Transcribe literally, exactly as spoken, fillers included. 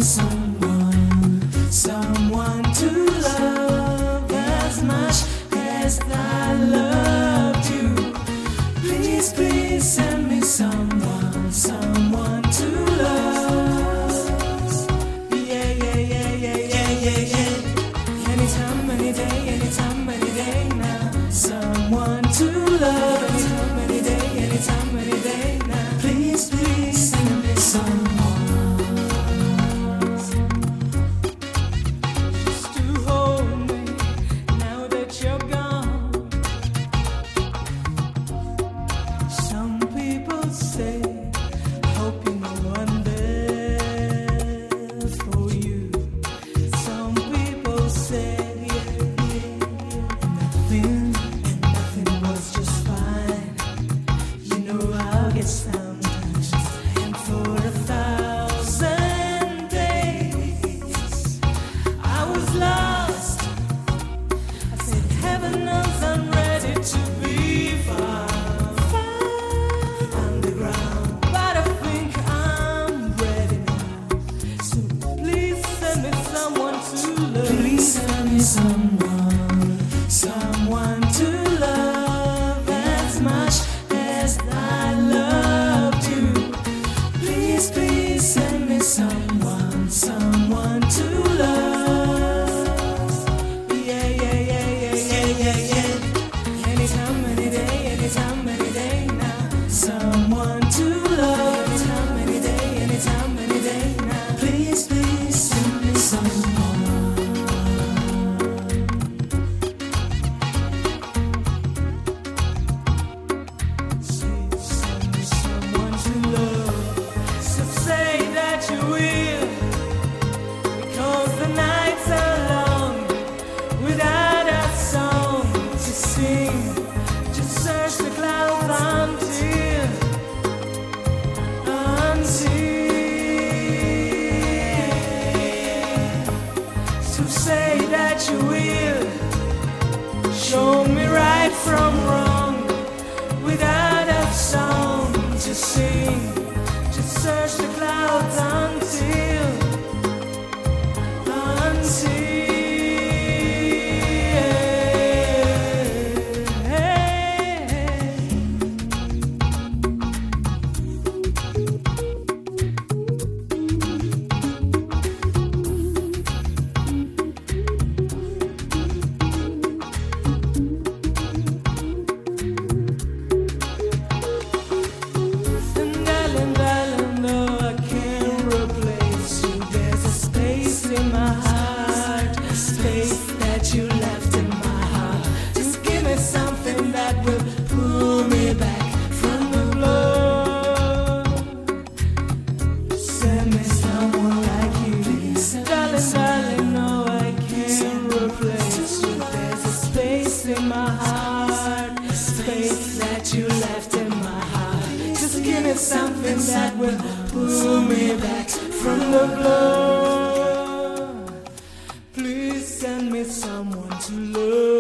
someone, someone to love as much as I loved you. Please, please send me someone, someone to love. Yeah, yeah, yeah, yeah, yeah, yeah, yeah. Anytime, any day, anytime, any day now. Someone to love. Anytime, any day, anytime, any day now. Please, please send me someone. Someone, someone to love as much as I loved you. Please, please send me someone, someone to love. Yeah, yeah, yeah, yeah, yeah, yeah, yeah. Anytime, any day, anytime, any day now. Someone to love. Anytime, any day, anytime, any day now. Please, please send me someone. Say that you will show me right from wrong without a song to sing. Just search the clouds until, until you left in my heart. Just give me something that will pull me back from the blow. Send me someone like you. Darling, darling, no, I can't replace you. There's a space in my heart, space that you left in my heart. Just give me something that will pull me back from the blow. Please send me someone to love.